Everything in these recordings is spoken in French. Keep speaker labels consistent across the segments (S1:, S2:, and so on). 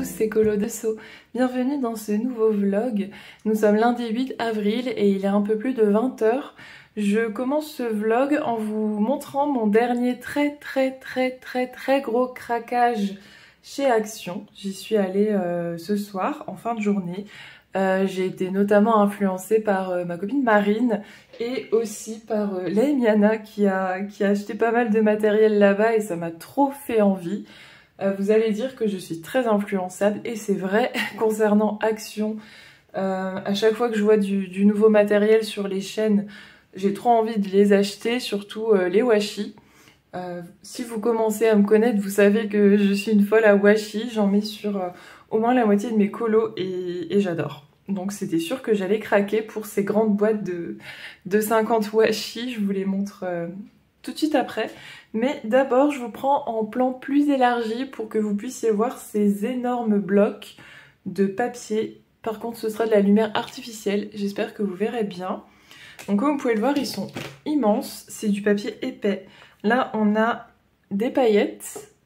S1: tous, c'est Colo de Sceaux. Bienvenue dans ce nouveau vlog. Nous sommes lundi 8 avril et il est un peu plus de 20 h. Je commence ce vlog en vous montrant mon dernier très gros craquage chez Action. J'y suis allée ce soir en fin de journée. J'ai été notamment influencée par ma copine Marine et aussi par Laimiana qui a acheté pas mal de matériel là-bas et ça m'a trop fait envie. Vous allez dire que je suis très influençable et c'est vrai concernant Action. À chaque fois que je vois du nouveau matériel sur les chaînes, j'ai trop envie de les acheter, surtout les washi. Si vous commencez à me connaître, vous savez que je suis une folle à washi. J'en mets sur au moins la moitié de mes colos et j'adore. Donc c'était sûr que j'allais craquer pour ces grandes boîtes de 50 washi. Je vous les montre tout de suite après. Mais d'abord, je vous prends en plan plus élargi pour que vous puissiez voir ces énormes blocs de papier. Par contre, ce sera de la lumière artificielle. J'espère que vous verrez bien. Donc comme vous pouvez le voir, ils sont immenses. C'est du papier épais. Là, on a des paillettes.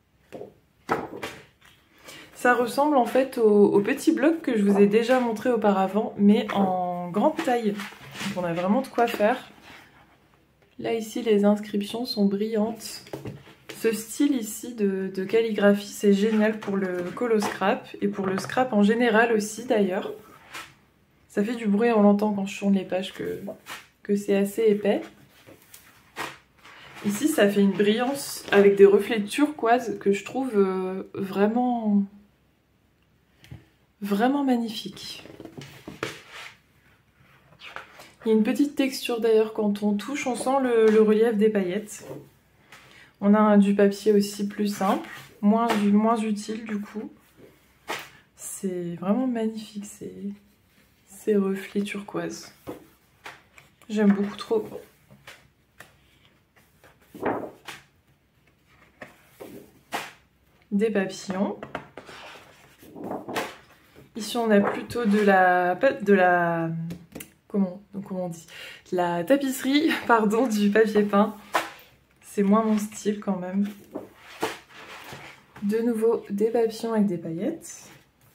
S1: Ça ressemble en fait au petit bloc que je vous ai déjà montré auparavant, mais en grande taille. Donc on a vraiment de quoi faire. Là ici les inscriptions sont brillantes. Ce style ici de calligraphie c'est génial pour le colo scrap et pour le scrap en général aussi d'ailleurs. Ça fait du bruit, on l'entend quand je tourne les pages que c'est assez épais. Ici ça fait une brillance avec des reflets turquoise que je trouve vraiment magnifique. Il y a une petite texture d'ailleurs, quand on touche, on sent le relief des paillettes. On a du papier aussi plus simple, moins utile du coup. C'est vraiment magnifique ces reflets turquoise. J'aime beaucoup trop. Des papillons. Ici on a plutôt de la comment on dit, la tapisserie, pardon, du papier peint. C'est moins mon style quand même. De nouveau, des papillons avec des paillettes.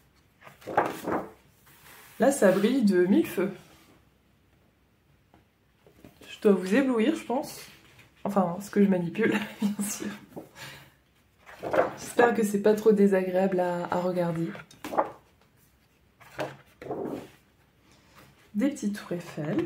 S1: Là, ça brille de mille feux. Je dois vous éblouir, je pense. Enfin, ce que je manipule, bien sûr. J'espère que c'est pas trop désagréable à regarder. Des petites tours Eiffel.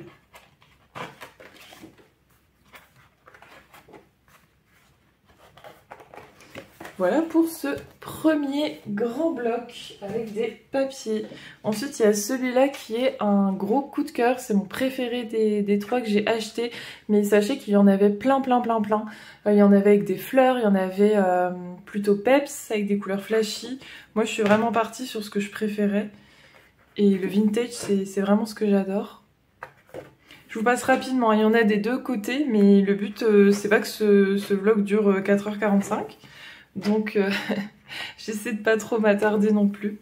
S1: Voilà pour ce premier grand bloc avec des papiers. Ensuite, il y a celui-là qui est un gros coup de cœur. C'est mon préféré des trois que j'ai acheté. Mais sachez qu'il y en avait plein. Il y en avait avec des fleurs, il y en avait plutôt peps avec des couleurs flashy. Moi, je suis vraiment partie sur ce que je préférais. Et le vintage, c'est vraiment ce que j'adore. Je vous passe rapidement, il y en a des deux côtés, mais le but, c'est pas que ce vlog dure 4h45. Donc, j'essaie de pas trop m'attarder non plus.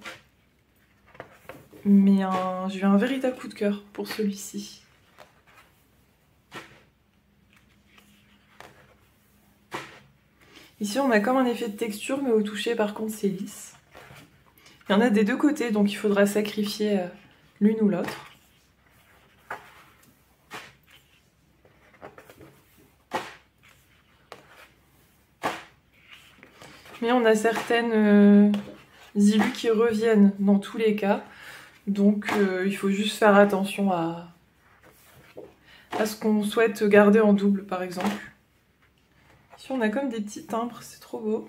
S1: Mais j'ai eu un véritable coup de cœur pour celui-ci. Ici, on a comme un effet de texture, mais au toucher, par contre, c'est lisse. Il y en a des deux côtés, donc il faudra sacrifier l'une ou l'autre. Mais on a certaines illus qui reviennent dans tous les cas. Donc il faut juste faire attention à ce qu'on souhaite garder en double, par exemple. Ici, on a comme des petits timbres, c'est trop beau.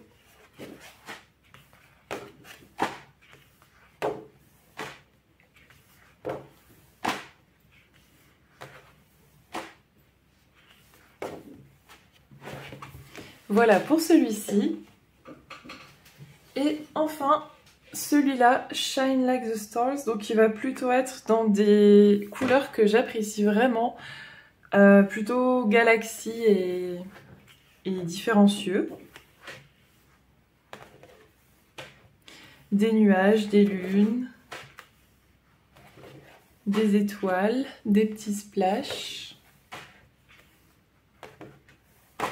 S1: Voilà pour celui-ci. Et enfin, celui-là, Shine Like the Stars, donc il va plutôt être dans des couleurs que j'apprécie vraiment, plutôt galaxie et différencieux. Des nuages, des lunes, des étoiles, des petits splashs.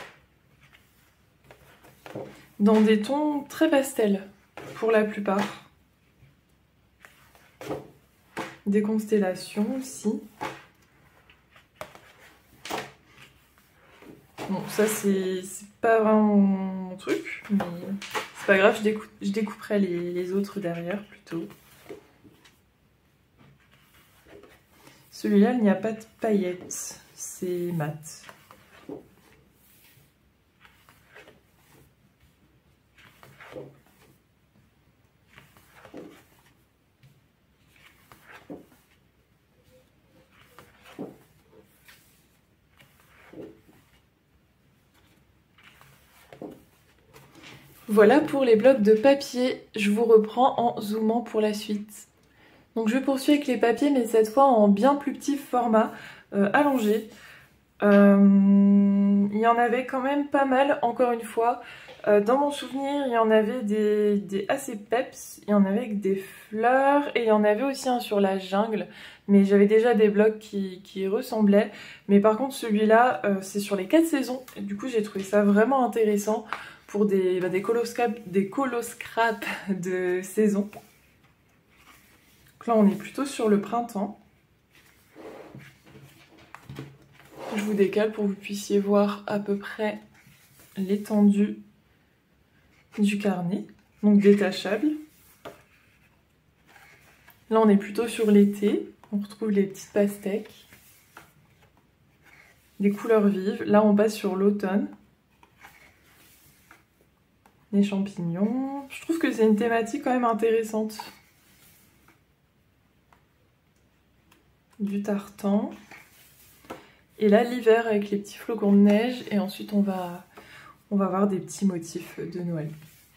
S1: Dans des tons très pastels pour la plupart. des constellations aussi. Bon, ça c'est pas vraiment mon truc, mais c'est pas grave, je découperai les autres derrière plutôt. Celui-là, il n'y a pas de paillettes, c'est mat. Voilà pour les blocs de papier, je vous reprends en zoomant pour la suite. Donc je poursuis avec les papiers, mais cette fois en bien plus petit format, allongé. Il y en avait quand même pas mal, encore une fois. Dans mon souvenir, il y en avait des assez peps, il y en avait avec des fleurs, et il y en avait aussi un sur la jungle. Mais j'avais déjà des blocs qui ressemblaient. Mais par contre, celui-là, c'est sur les 4 saisons. Et du coup, j'ai trouvé ça vraiment intéressant pour des coloscraps de saison. Donc là, on est plutôt sur le printemps. Je vous décale pour que vous puissiez voir à peu près l'étendue du carnet, donc détachable. Là, on est plutôt sur l'été. On retrouve les petites pastèques, des couleurs vives. Là, on passe sur l'automne. Les champignons. Je trouve que c'est une thématique quand même intéressante. Du tartan. Et là, l'hiver avec les petits flocons de neige. Et ensuite, on va avoir des petits motifs de Noël.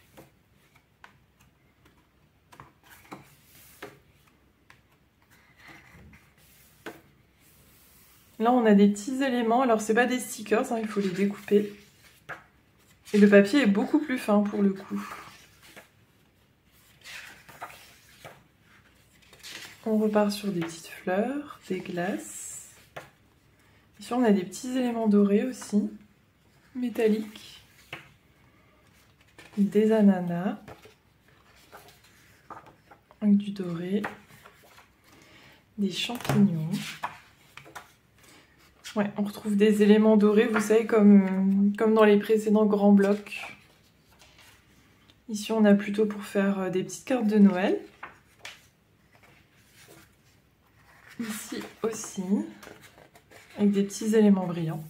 S1: Là, on a des petits éléments. Alors, c'est pas des stickers, hein, il faut les découper. Et le papier est beaucoup plus fin pour le coup. On repart sur des petites fleurs, des glaces. Ici, on a des petits éléments dorés aussi, métalliques. Des ananas. Avec du doré. Des champignons. Ouais, on retrouve des éléments dorés, vous savez, comme dans les précédents grands blocs. Ici, on a plutôt pour faire des petites cartes de Noël. Ici aussi, avec des petits éléments brillants.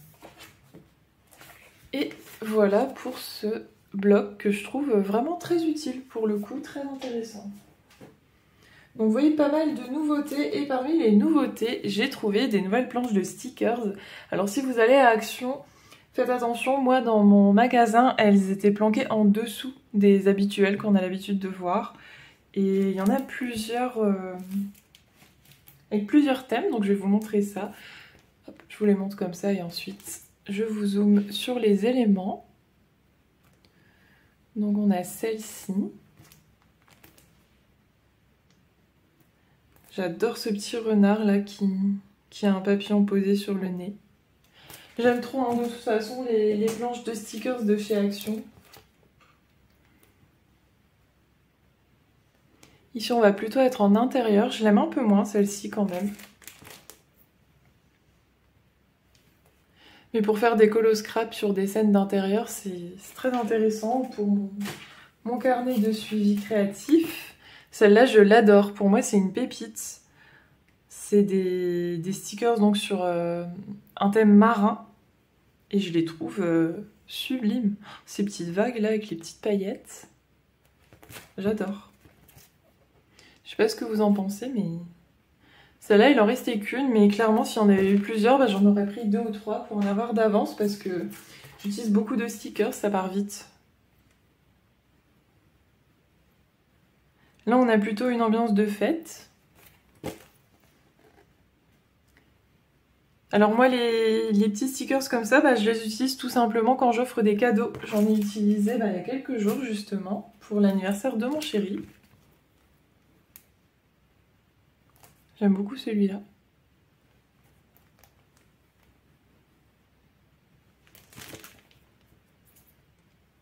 S1: Et voilà pour ce bloc que je trouve vraiment très utile, pour le coup, très intéressant. Donc vous voyez pas mal de nouveautés, et parmi les nouveautés, j'ai trouvé des nouvelles planches de stickers. Alors si vous allez à Action, faites attention, moi dans mon magasin, elles étaient planquées en dessous des habituelles qu'on a l'habitude de voir. Et il y en a plusieurs, avec plusieurs thèmes, donc je vais vous montrer ça. Hop, je vous les montre comme ça et ensuite je vous zoome sur les éléments. Donc on a celle-ci. J'adore ce petit renard là qui a un papillon posé sur le nez. J'aime trop hein, de toute façon les planches de stickers de chez Action. Ici on va plutôt être en intérieur, je l'aime un peu moins celle-ci quand même. Mais pour faire des coloscraps sur des scènes d'intérieur, c'est très intéressant pour mon carnet de suivi créatif. Celle-là, je l'adore. Pour moi, c'est une pépite. C'est des stickers donc sur un thème marin. Et je les trouve sublimes. Ces petites vagues là avec les petites paillettes. J'adore. Je sais pas ce que vous en pensez, mais... Celle-là, il en restait qu'une, mais clairement, s'il y en avait eu plusieurs, bah, j'en aurais pris 2 ou 3 pour en avoir d'avance parce que j'utilise beaucoup de stickers, ça part vite. Là, on a plutôt une ambiance de fête. Alors moi, les petits stickers comme ça, bah, je les utilise tout simplement quand j'offre des cadeaux. J'en ai utilisé bah, il y a quelques jours, justement, pour l'anniversaire de mon chéri. J'aime beaucoup celui-là.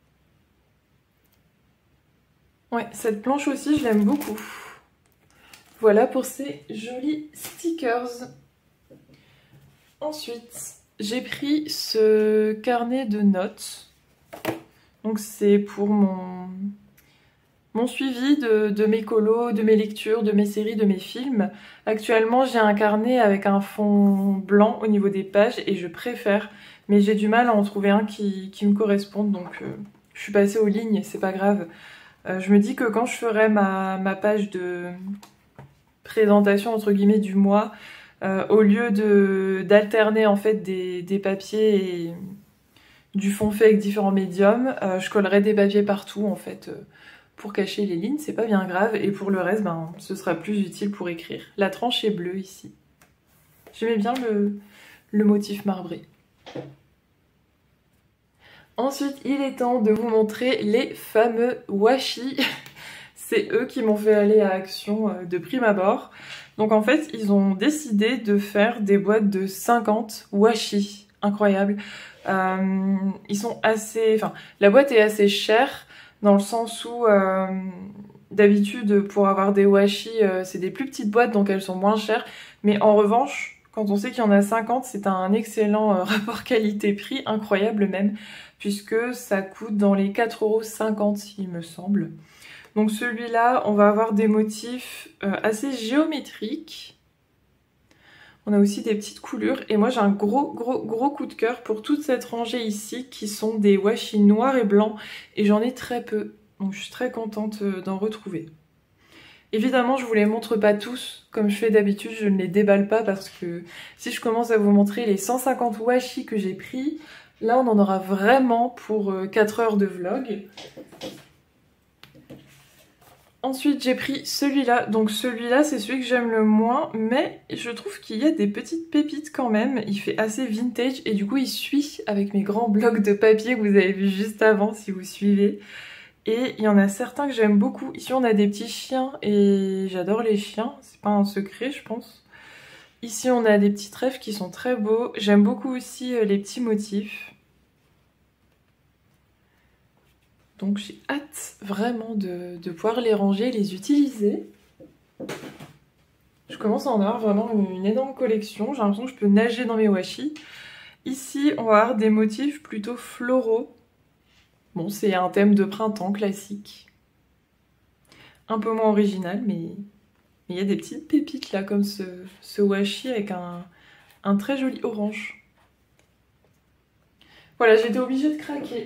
S1: Ouais, cette planche aussi, je l'aime beaucoup. Voilà pour ces jolis stickers. Ensuite, j'ai pris ce carnet de notes. Donc c'est pour mon suivi de mes colos, de mes lectures, de mes séries, de mes films. Actuellement, j'ai un carnet avec un fond blanc au niveau des pages et je préfère, mais j'ai du mal à en trouver un qui me corresponde, donc je suis passée aux lignes, c'est pas grave. Je me dis que quand je ferai ma page de présentation entre guillemets du mois, au lieu d'alterner en fait des papiers et du fond fait avec différents médiums, je collerai des papiers partout en fait pour cacher les lignes, c'est pas bien grave, et pour le reste, ben, ce sera plus utile pour écrire. La tranche est bleue ici. J'aimais bien le motif marbré. Ensuite, il est temps de vous montrer les fameux washi. C'est eux qui m'ont fait aller à Action de prime abord. Donc en fait, ils ont décidé de faire des boîtes de 50 washi. Incroyable. Ils sont assez... Enfin, la boîte est assez chère, dans le sens où d'habitude pour avoir des washi c'est des plus petites boîtes donc elles sont moins chères, mais en revanche quand on sait qu'il y en a 50 c'est un excellent rapport qualité-prix, incroyable même, puisque ça coûte dans les 4,50 € il me semble. Donc celui-là on va avoir des motifs assez géométriques. On a aussi des petites coulures et moi j'ai un gros coup de cœur pour toute cette rangée ici qui sont des washi noirs et blancs et j'en ai très peu, donc je suis très contente d'en retrouver. Évidemment je vous les montre pas tous comme je fais d'habitude, je ne les déballe pas parce que si je commence à vous montrer les 150 washi que j'ai pris, là on en aura vraiment pour 4 heures de vlog. Ensuite j'ai pris celui-là, donc celui-là c'est celui que j'aime le moins, mais je trouve qu'il y a des petites pépites quand même, il fait assez vintage et du coup il suit avec mes grands blocs de papier que vous avez vu juste avant si vous suivez. Et il y en a certains que j'aime beaucoup, ici on a des petits chiens et j'adore les chiens, c'est pas un secret je pense. Ici on a des petits trèfles qui sont très beaux, j'aime beaucoup aussi les petits motifs. Donc j'ai hâte vraiment de pouvoir les ranger, les utiliser. Je commence à en avoir vraiment une énorme collection. J'ai l'impression que je peux nager dans mes washi. Ici, on va avoir des motifs plutôt floraux. Bon, c'est un thème de printemps classique. Un peu moins original, mais il y a des petites pépites là, comme ce washi avec un très joli orange. Voilà, j'étais obligée de craquer.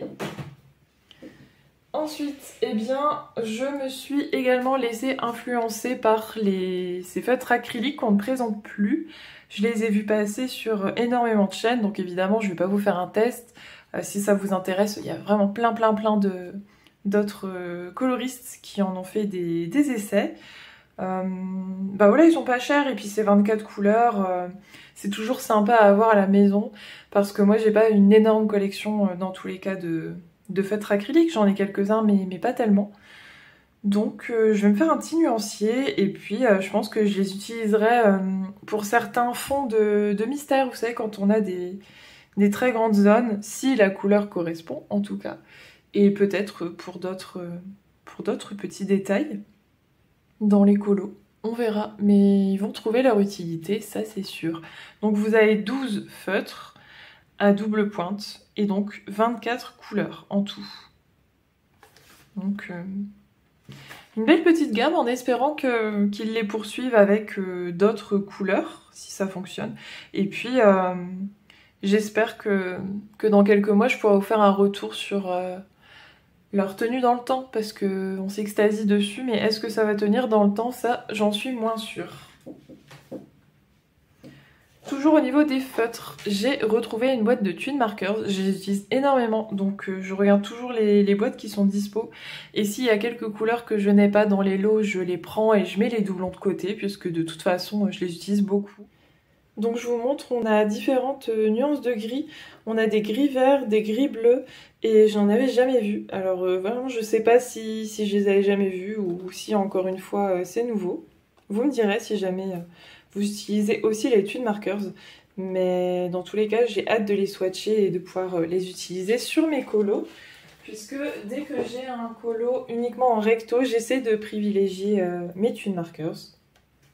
S1: Ensuite, eh bien, je me suis également laissée influencer par ces feutres acryliques qu'on ne présente plus. Je les ai vus passer sur énormément de chaînes, donc évidemment, je ne vais pas vous faire un test. Si ça vous intéresse, il y a vraiment plein d'autres coloristes qui en ont fait des essais. Bah voilà, ils sont pas chers et puis c'est 24 couleurs. C'est toujours sympa à avoir à la maison parce que moi, j'ai pas une énorme collection dans tous les cas de feutres acryliques, j'en ai quelques-uns mais pas tellement. Donc je vais me faire un petit nuancier et puis je pense que je les utiliserai pour certains fonds de mystère, vous savez, quand on a des très grandes zones, si la couleur correspond en tout cas, et peut-être pour d'autres petits détails dans les colos. On verra, mais ils vont trouver leur utilité, ça c'est sûr. Donc vous avez 12 feutres à double pointe et donc 24 couleurs en tout. Donc une belle petite gamme en espérant qu'ils les poursuivent avec d'autres couleurs si ça fonctionne. Et puis j'espère que dans quelques mois je pourrai vous faire un retour sur leur tenue dans le temps parce qu'on s'extasie dessus, mais est-ce que ça va tenir dans le temps? Ça j'en suis moins sûre. Toujours au niveau des feutres, j'ai retrouvé une boîte de Twin Markers, je les utilise énormément, donc je regarde toujours les boîtes qui sont dispo. Et s'il y a quelques couleurs que je n'ai pas dans les lots, je les prends et je mets les doublons de côté, puisque de toute façon je les utilise beaucoup. Donc je vous montre, on a différentes nuances de gris, on a des gris verts, des gris bleus, et je n'en avais jamais vu. Alors vraiment je sais pas si je les avais jamais vus, ou si encore une fois c'est nouveau. Vous me direz si jamais... vous utilisez aussi les Twin Markers, mais dans tous les cas, j'ai hâte de les swatcher et de pouvoir les utiliser sur mes colos, puisque dès que j'ai un colo uniquement en recto, j'essaie de privilégier mes Twin Markers.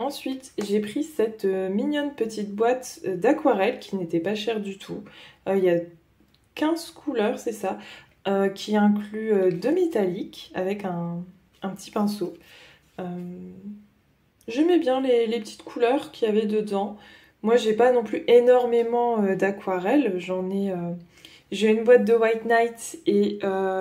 S1: Ensuite, j'ai pris cette mignonne petite boîte d'aquarelle qui n'était pas chère du tout. Il y a 15 couleurs, c'est ça, qui inclut 2 métalliques avec un petit pinceau. J'aimais bien les petites couleurs qu'il y avait dedans. Moi, j'ai pas non plus énormément d'aquarelle. J'ai une boîte de White Night et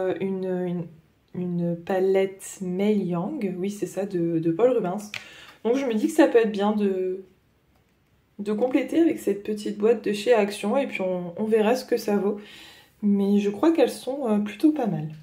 S1: une palette Mei Yang. Oui, c'est ça, de Paul Rubens. Donc je me dis que ça peut être bien de compléter avec cette petite boîte de chez Action. Et puis on verra ce que ça vaut. Mais je crois qu'elles sont plutôt pas mal.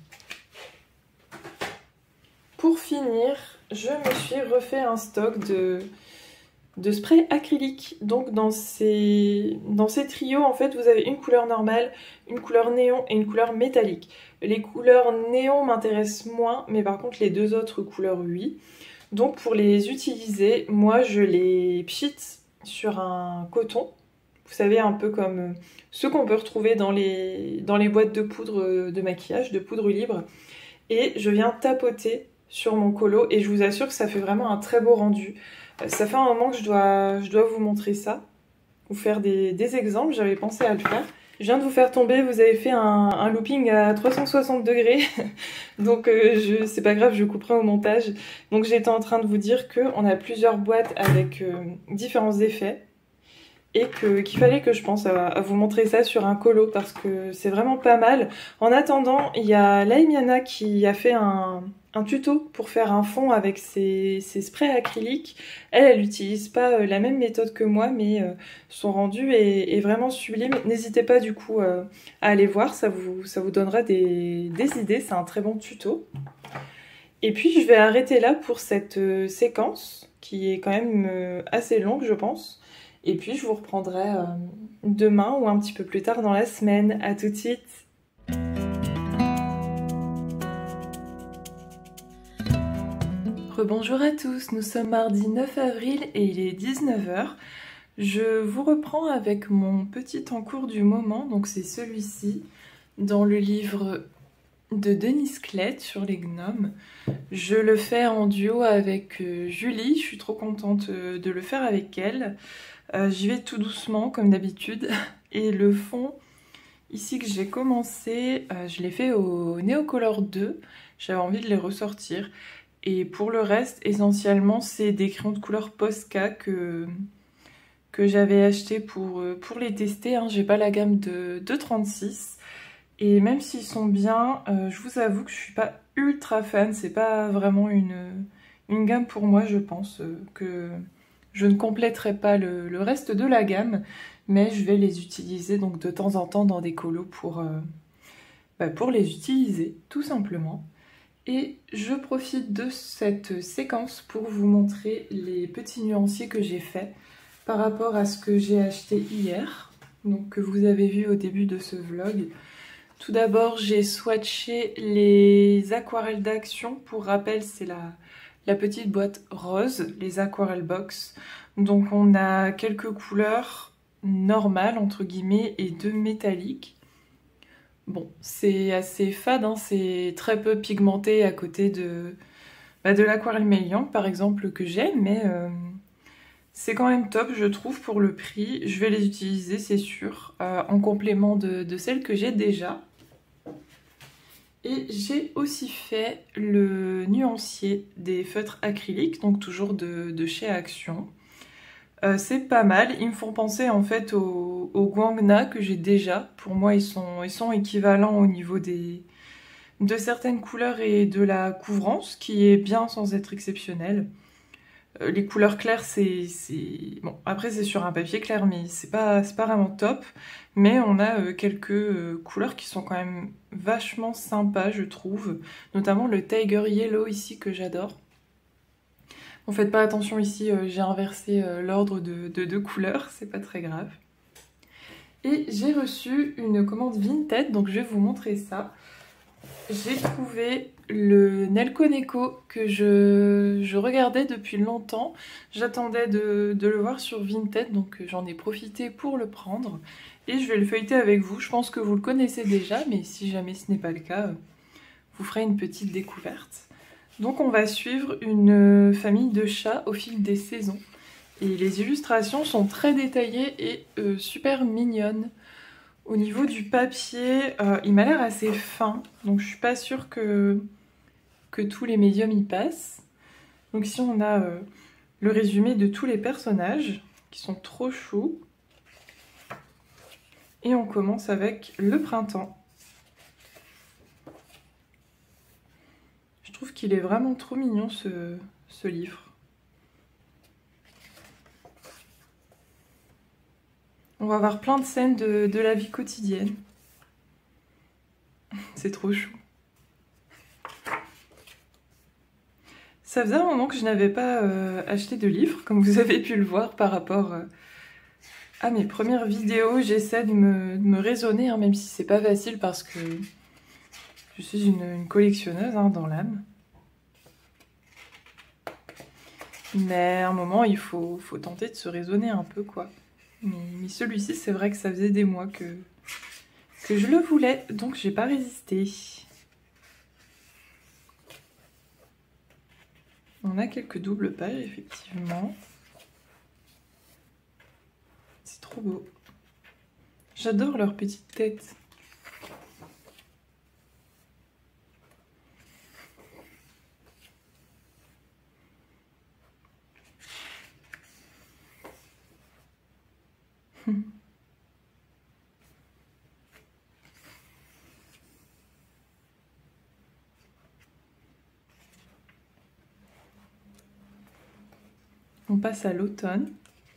S1: Pour finir, je me suis refait un stock de spray acrylique. Donc dans ces trios, en fait, vous avez une couleur normale, une couleur néon et une couleur métallique. Les couleurs néon m'intéressent moins, mais par contre les deux autres couleurs, oui. Donc pour les utiliser, moi je les pchite sur un coton. Vous savez, un peu comme ceux qu'on peut retrouver dans les boîtes de poudre de maquillage, de poudre libre. Et je viens tapoter sur mon colo et je vous assure que ça fait vraiment un très beau rendu. Ça fait un moment que je dois vous montrer ça, vous faire des exemples, j'avais pensé à le faire. Je viens de vous faire tomber, vous avez fait un looping à 360 degrés, donc c'est pas grave, je couperai au montage. Donc j'étais en train de vous dire qu'on a plusieurs boîtes avec différents effets et qu'il fallait que je pense à vous montrer ça sur un colo parce que c'est vraiment pas mal. En attendant, il y a Laimiana qui a fait un tuto pour faire un fond avec ses sprays acryliques. Elle n'utilise pas la même méthode que moi, mais son rendu est vraiment sublime. N'hésitez pas du coup à aller voir, ça vous donnera des idées, c'est un très bon tuto. Et puis je vais arrêter là pour cette séquence qui est quand même assez longue je pense. Et puis je vous reprendrai demain ou un petit peu plus tard dans la semaine. À tout de suite. Rebonjour à tous, nous sommes mardi 9 avril et il est 19 h. Je vous reprends avec mon petit en cours du moment, donc c'est celui-ci, dans le livre de Denise Clette sur les gnomes. Je le fais en duo avec Julie, je suis trop contente de le faire avec elle. J'y vais tout doucement comme d'habitude et le fond ici que j'ai commencé, je l'ai fait au Neocolor 2, j'avais envie de les ressortir et pour le reste essentiellement c'est des crayons de couleur Posca que j'avais acheté pour les tester, hein. J'ai pas la gamme de 36 et même s'ils sont bien, je vous avoue que je suis pas ultra fan, c'est pas vraiment une gamme pour moi, je pense que je ne compléterai pas le reste de la gamme, mais je vais les utiliser donc de temps en temps dans des colos pour les utiliser, tout simplement. Et je profite de cette séquence pour vous montrer les petits nuanciers que j'ai faits par rapport à ce que j'ai acheté hier, donc que vous avez vu au début de ce vlog. Tout d'abord, j'ai swatché les aquarelles d'Action. Pour rappel, c'est la petite boîte rose, les Aquarelle Box. Donc on a quelques couleurs normales, entre guillemets, et 2 métalliques. Bon, c'est assez fade, hein, c'est très peu pigmenté à côté de l'Aquarelle Mei Yang, par exemple, que j'ai, mais c'est quand même top, je trouve, pour le prix. Je vais les utiliser, c'est sûr, en complément de celles que j'ai déjà. Et j'ai aussi fait le nuancier des feutres acryliques, donc toujours de chez Action. C'est pas mal, ils me font penser en fait aux Guangna que j'ai déjà. Pour moi ils sont équivalents au niveau de certaines couleurs et de la couvrance, qui est bien sans être exceptionnelle. Les couleurs claires bon, après c'est sur un papier clair mais c'est pas vraiment top, mais on a quelques couleurs qui sont quand même vachement sympas je trouve, notamment le Tiger Yellow ici que j'adore. Bon, faites pas attention ici, j'ai inversé l'ordre de 2 couleurs, c'est pas très grave. Et j'ai reçu une commande Vinted, donc je vais vous montrer ça. J'ai trouvé le Nelko Neko que je regardais depuis longtemps. J'attendais de le voir sur Vinted, donc j'en ai profité pour le prendre. Et je vais le feuilleter avec vous. Je pense que vous le connaissez déjà, mais si jamais ce n'est pas le cas, vous ferez une petite découverte. Donc on va suivre une famille de chats au fil des saisons. Et les illustrations sont très détaillées et super mignonnes. Au niveau du papier, il m'a l'air assez fin, donc je suis pas sûre que tous les médiums y passent. Donc ici on a le résumé de tous les personnages, qui sont trop choux. Et on commence avec le printemps. Je trouve qu'il est vraiment trop mignon ce livre. On va avoir plein de scènes de la vie quotidienne. C'est trop chou. Ça faisait un moment que je n'avais pas acheté de livre, comme vous avez pu le voir par rapport à mes premières vidéos. J'essaie de me raisonner, hein, même si c'est pas facile parce que je suis une collectionneuse hein, dans l'âme. Mais à un moment, il faut tenter de se raisonner un peu, quoi. Mais celui-ci, c'est vrai que ça faisait des mois que je le voulais, donc j'ai pas résisté. On a quelques doubles pages, effectivement. C'est trop beau. J'adore leurs petites têtes. On passe à l'automne.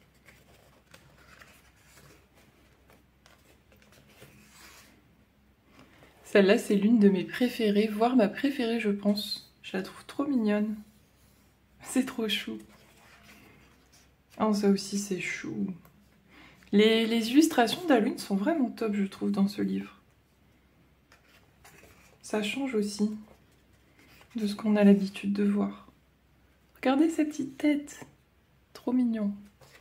S1: Celle-là, c'est l'une de mes préférées, voire ma préférée, je pense. Je la trouve trop mignonne. C'est trop chou. Oh, ça aussi, c'est chou. Les illustrations d'Alune sont vraiment top, je trouve, dans ce livre. Ça change aussi de ce qu'on a l'habitude de voir. Regardez ces petites têtes. Trop mignon.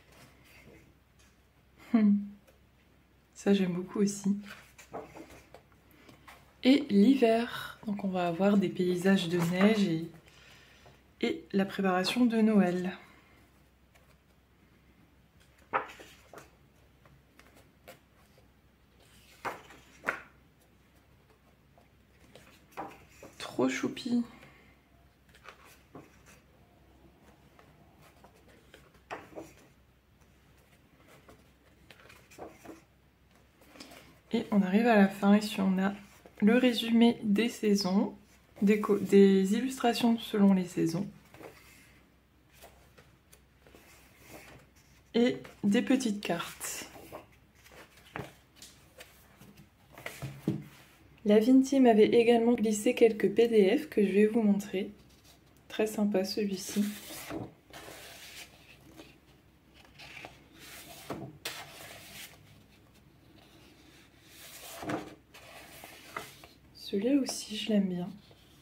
S1: Ça, j'aime beaucoup aussi. Et l'hiver. Donc on va avoir des paysages de neige et la préparation de Noël. Trop choupi. Et on arrive à la fin, ici on a le résumé des saisons, des illustrations selon les saisons. Et des petites cartes. La Vinti m'avait également glissé quelques PDF que je vais vous montrer. Très sympa celui-ci. Celui-là aussi, je l'aime bien.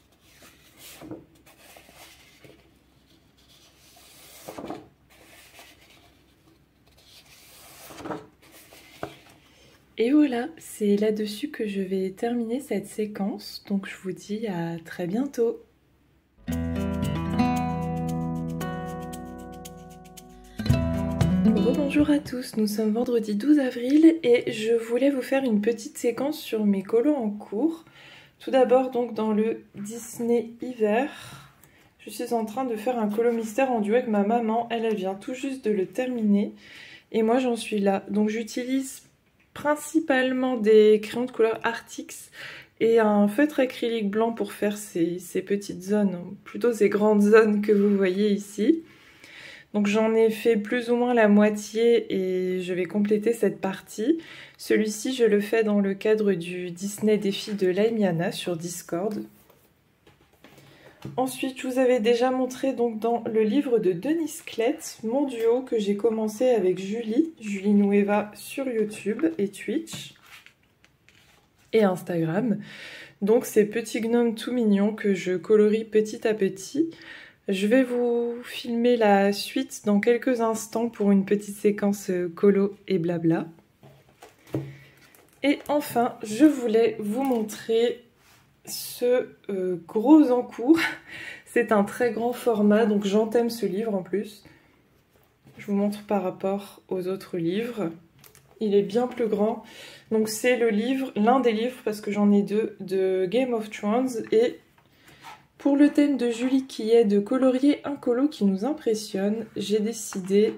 S1: Et voilà, c'est là-dessus que je vais terminer cette séquence. Donc je vous dis à très bientôt. Bonjour à tous, nous sommes vendredi 12 avril et je voulais vous faire une petite séquence sur mes colos en cours. Tout d'abord donc dans le Disney hiver, je suis en train de faire un colo mystère en duo avec ma maman. Elle vient tout juste de le terminer et moi j'en suis là. Donc j'utilise principalement des crayons de couleur Artix et un feutre acrylique blanc pour faire ces petites zones, plutôt ces grandes zones que vous voyez ici. Donc j'en ai fait plus ou moins la moitié et je vais compléter cette partie. Celui-ci, je le fais dans le cadre du Disney Défi de Laimiana sur Discord. Ensuite, je vous avais déjà montré donc dans le livre de Denise Klett, mon duo que j'ai commencé avec Julie Nueva sur YouTube et Twitch et Instagram. Donc ces petits gnomes tout mignons que je colorie petit à petit. Je vais vous filmer la suite dans quelques instants pour une petite séquence colo et blabla. Et enfin, je voulais vous montrer ce gros encours. C'est un très grand format, donc j'entame ce livre en plus. Je vous montre par rapport aux autres livres. Il est bien plus grand. Donc c'est le livre, l'un des livres, parce que j'en ai deux, de Game of Thrones. Et pour le thème de Julie qui est de colorier un colo qui nous impressionne, j'ai décidé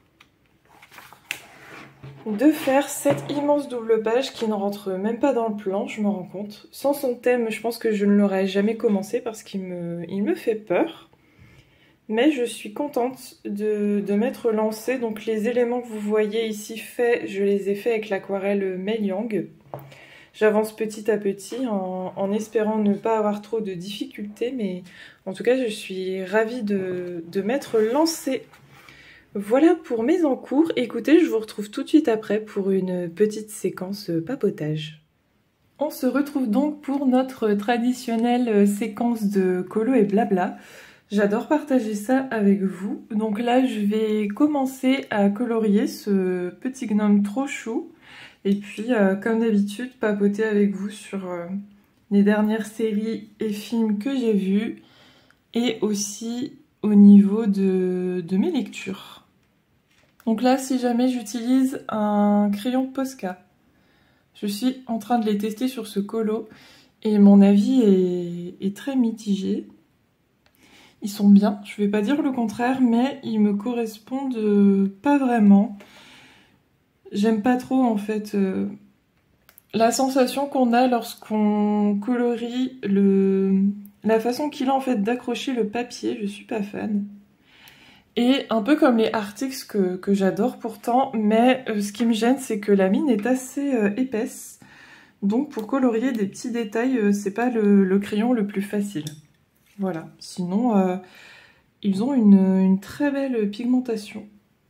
S1: de faire cette immense double page qui ne rentre même pas dans le plan, je me rends compte. Sans son thème, je pense que je ne l'aurais jamais commencé parce qu'il me fait peur. Mais je suis contente de m'être lancée. Donc les éléments que vous voyez ici faits, je les ai faits avec l'aquarelle Mei Liang. J'avance petit à petit en espérant ne pas avoir trop de difficultés. Mais en tout cas, je suis ravie de m'être lancée. Voilà pour mes encours. Écoutez, je vous retrouve tout de suite après pour une petite séquence papotage. On se retrouve donc pour notre traditionnelle séquence de colo et blabla. J'adore partager ça avec vous. Donc là, je vais commencer à colorier ce petit gnome trop chou. Et puis, comme d'habitude, papoter avec vous sur les dernières séries et films que j'ai vus. Et aussi au niveau de mes lectures. Donc là, si jamais j'utilise un crayon Posca, je suis en train de les tester sur ce colo et mon avis est très mitigé. Ils sont bien, je vais pas dire le contraire, mais ils me correspondent pas vraiment. J'aime pas trop en fait la sensation qu'on a lorsqu'on colorie la façon qu'il a en fait d'accrocher le papier, je suis pas fan. Et un peu comme les Arctics que j'adore pourtant, mais ce qui me gêne, c'est que la mine est assez épaisse. Donc pour colorier des petits détails, c'est pas le crayon le plus facile. Voilà, sinon ils ont une très belle pigmentation.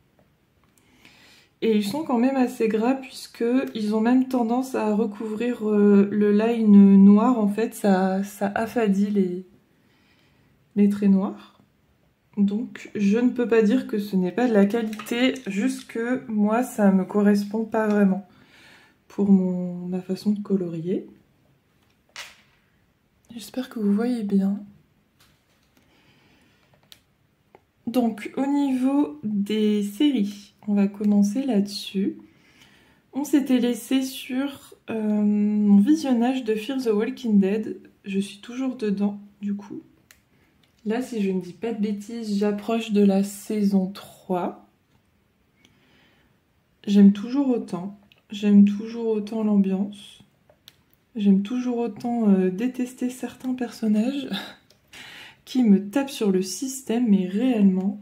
S1: Et ils sont quand même assez gras puisqu'ils ont même tendance à recouvrir le line noir. En fait, ça affadit les traits noirs. Donc je ne peux pas dire que ce n'est pas de la qualité, juste que moi ça me correspond pas vraiment pour ma façon de colorier. J'espère que vous voyez bien. Donc au niveau des séries, on va commencer là-dessus. On s'était laissé sur mon visionnage de Fear the Walking Dead. Je suis toujours dedans du coup. Là, si je ne dis pas de bêtises, j'approche de la saison 3. J'aime toujours autant. J'aime toujours autant l'ambiance. J'aime toujours autant détester certains personnages qui me tapent sur le système, mais réellement.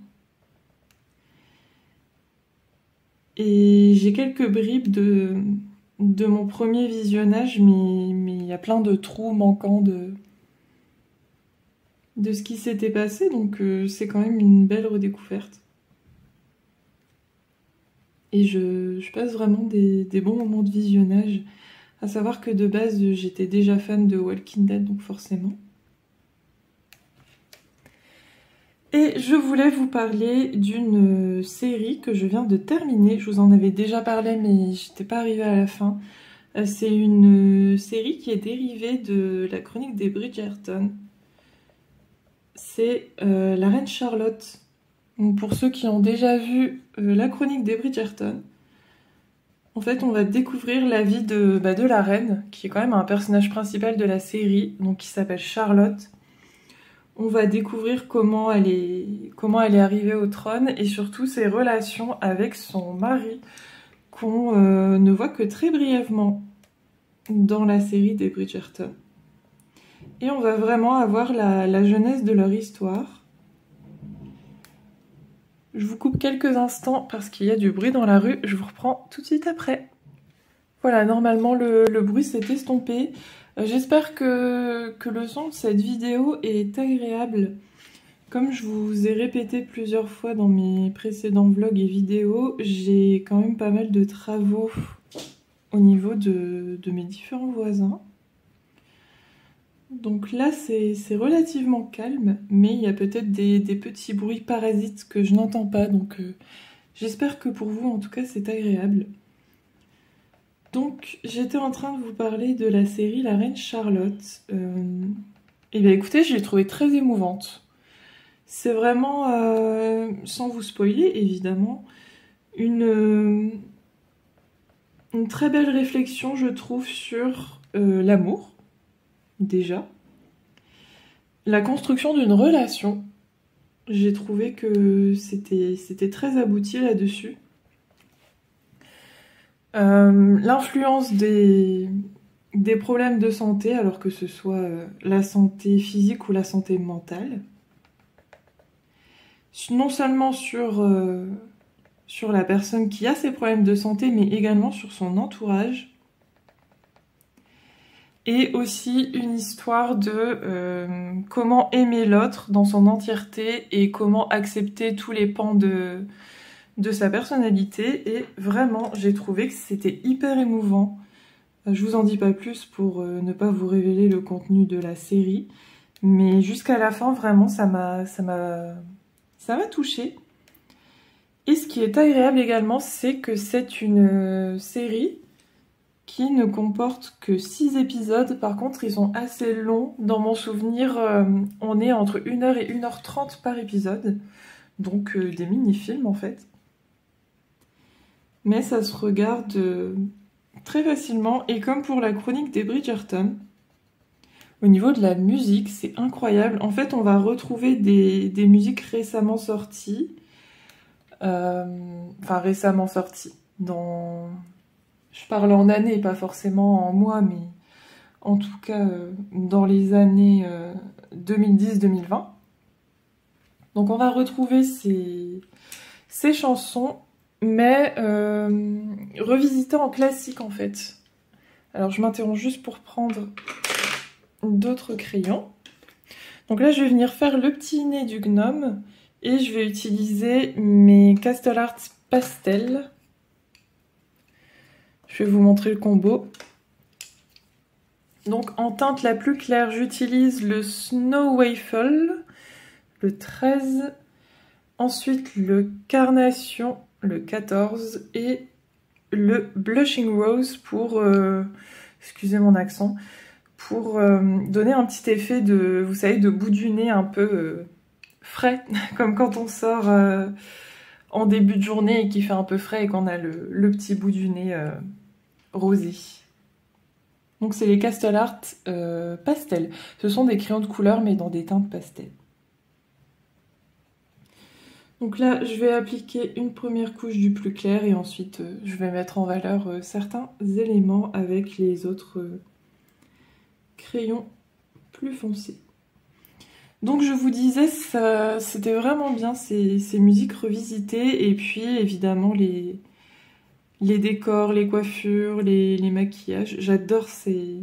S1: Et j'ai quelques bribes de mon premier visionnage, mais il y a plein de trous manquants de ce qui s'était passé, donc c'est quand même une belle redécouverte. Et je passe vraiment des bons moments de visionnage, à savoir que de base j'étais déjà fan de Walking Dead, donc forcément. Et je voulais vous parler d'une série que je viens de terminer, je vous en avais déjà parlé mais j'étais pas arrivée à la fin. C'est une série qui est dérivée de la chronique des Bridgerton. C'est la reine Charlotte. Donc pour ceux qui ont déjà vu la chronique des Bridgerton, en fait on va découvrir la vie de la reine, qui est quand même un personnage principal de la série, donc qui s'appelle Charlotte. On va découvrir comment elle est arrivée au trône et surtout ses relations avec son mari, qu'on ne voit que très brièvement dans la série des Bridgerton. Et on va vraiment avoir la jeunesse de leur histoire. Je vous coupe quelques instants parce qu'il y a du bruit dans la rue. Je vous reprends tout de suite après. Voilà, normalement le bruit s'est estompé. J'espère que le son de cette vidéo est agréable. Comme je vous ai répété plusieurs fois dans mes précédents vlogs et vidéos, j'ai quand même pas mal de travaux au niveau de mes différents voisins. Donc là c'est relativement calme, mais il y a peut-être des petits bruits parasites que je n'entends pas, donc j'espère que pour vous en tout cas c'est agréable. Donc j'étais en train de vous parler de la série La Reine Charlotte. Et bien écoutez, je l'ai trouvée très émouvante. C'est vraiment, sans vous spoiler évidemment, une très belle réflexion, je trouve, sur l'amour, déjà. La construction d'une relation, j'ai trouvé que c'était très abouti là-dessus. L'influence des problèmes de santé, alors que ce soit la santé physique ou la santé mentale. Non seulement sur la personne qui a ces problèmes de santé, mais également sur son entourage. Et aussi une histoire de comment aimer l'autre dans son entièreté et comment accepter tous les pans de sa personnalité. Et vraiment, j'ai trouvé que c'était hyper émouvant. Je vous en dis pas plus pour ne pas vous révéler le contenu de la série. Mais jusqu'à la fin, vraiment, ça m'a touchée. Et ce qui est agréable également, c'est que c'est une série qui ne comporte que 6 épisodes. Par contre, ils sont assez longs. Dans mon souvenir, on est entre 1h et 1h30 par épisode. Donc des mini-films en fait. Mais ça se regarde très facilement. Et comme pour la chronique des Bridgerton, au niveau de la musique, c'est incroyable. En fait, on va retrouver des musiques récemment sorties. Enfin, récemment sorties. Je parle en années, pas forcément en mois, mais en tout cas dans les années 2010-2020. Donc on va retrouver ces chansons, mais revisitées en classique en fait. Alors je m'interromps juste pour prendre d'autres crayons. Donc là je vais venir faire le petit nez du gnome et je vais utiliser mes Castle Art Pastel. Je vais vous montrer le combo. Donc en teinte la plus claire, j'utilise le Snow Waffle, le 13. Ensuite le Carnation, le 14. Et le Blushing Rose pour, excusez mon accent, pour donner un petit effet de, vous savez, de bout du nez un peu frais, comme quand on sort en début de journée et qu'il fait un peu frais et qu'on a le petit bout du nez rosé. Donc c'est les Castle Art Pastel. Ce sont des crayons de couleur mais dans des teintes pastel. Donc là je vais appliquer une première couche du plus clair et ensuite je vais mettre en valeur certains éléments avec les autres crayons plus foncés. Donc je vous disais, c'était vraiment bien ces musiques revisitées et puis évidemment les décors, les coiffures, les maquillages. J'adore ces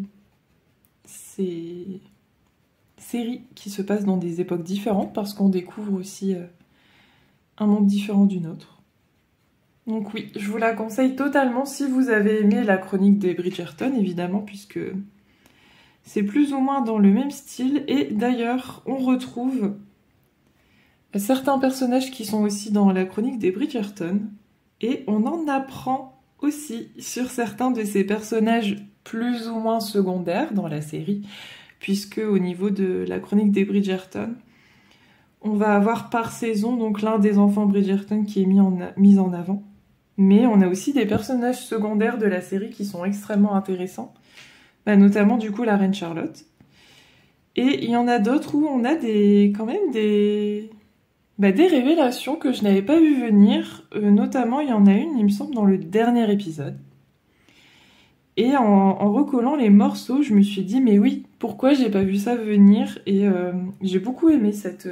S1: séries qui se passent dans des époques différentes parce qu'on découvre aussi un monde différent du nôtre. Donc oui, je vous la conseille totalement si vous avez aimé la chronique des Bridgerton, évidemment, puisque c'est plus ou moins dans le même style. Et d'ailleurs, on retrouve certains personnages qui sont aussi dans la chronique des Bridgerton. Et on en apprend aussi sur certains de ces personnages plus ou moins secondaires dans la série, puisque au niveau de la chronique des Bridgerton, on va avoir par saison donc l'un des enfants Bridgerton qui est mis en avant. Mais on a aussi des personnages secondaires de la série qui sont extrêmement intéressants, notamment du coup la reine Charlotte. Et il y en a d'autres où on a quand même des révélations que je n'avais pas vu venir. Notamment, il y en a une, il me semble, dans le dernier épisode. Et en recollant les morceaux, je me suis dit, mais oui, pourquoi j'ai pas vu ça venir? Et j'ai beaucoup aimé cette